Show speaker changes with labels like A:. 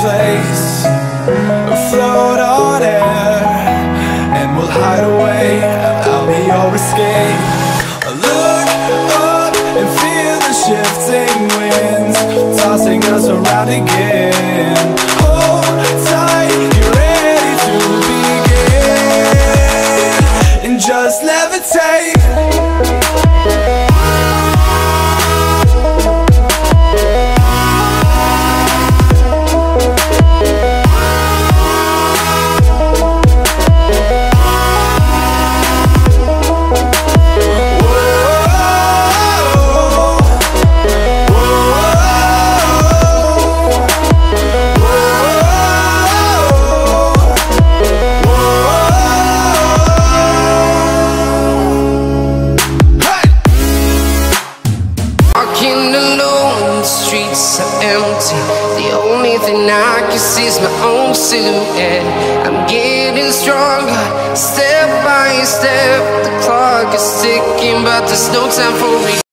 A: place, float on air, and we'll hide away. I'll be your escape. Look up and feel the shifting winds tossing us around again. Hold tight, you're ready to begin, and just levitate.
B: The only thing I can see is my own silhouette. I'm getting stronger, step by step. The clock is ticking, but there's no time for me.